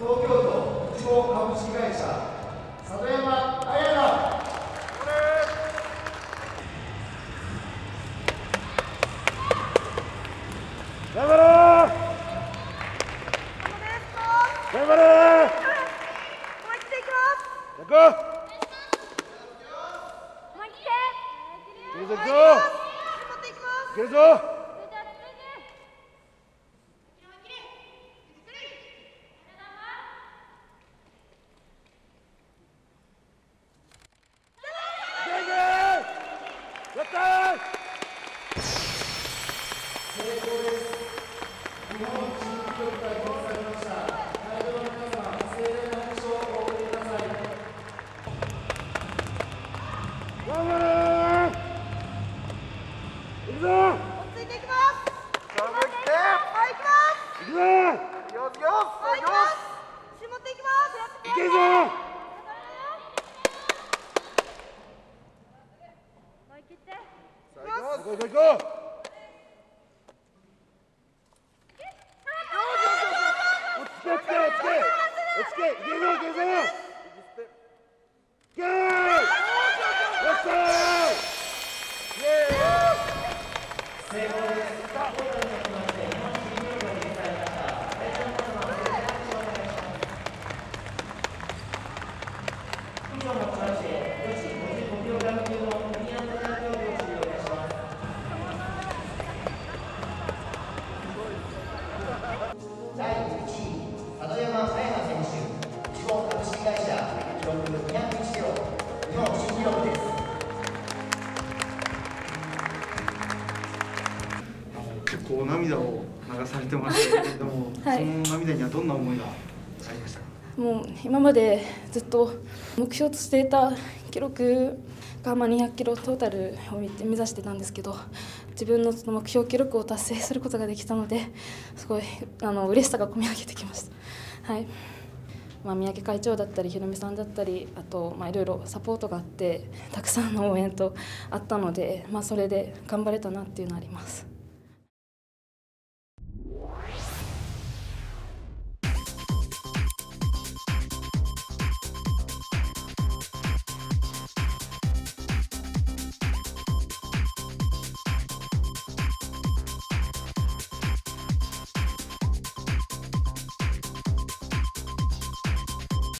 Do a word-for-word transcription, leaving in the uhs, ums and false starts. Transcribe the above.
東京都いちご株式会社里山彩奈。 頑張れー。頑張れー。 思い切っていきます。 行こう。 思い切って。 いけるぞ、行くぞ。 絞っていきます。 いけるぞ。やったー。 成功です。日本新記録が記録されました。会場の皆様、盛大な拍手をお送りください。 頑張れー。行くぞ。 落ち着いていきます。 頑張って。 はい、行きます。 行くぞ。 よしよし。はい、行きます。絞っていきます。 いけるぞ。 思い切って。 行こう行こう行こう。落ち着け落ち着け落ち着け落ち着け。いけるぞいけるぞ。いけー。よっしゃー。イエーイ。 成功です。以上もちまして、女子ごじゅうごキログラム級のフリーアンドリア競技を終了いたします。だいいちい、里山彩奈選手、いちご株式会社、記録にひゃくいちキロ、日本新記録です。 結構涙を流されてましたけれども、 はい、 その涙にはどんな思いがありましたか？ もう今までずっと目標としていた記録がまあにひゃくキロトータルを目指してたんですけど、自分のその目標記録を達成することができたので、すごいあの嬉しさがこみ上げてきました。はい、まあ、三宅会長だったりひろみさんだったり、あとまあいろいろサポートがあってたくさんの応援とあったので、まあ、それで頑張れたなっていうのはあります。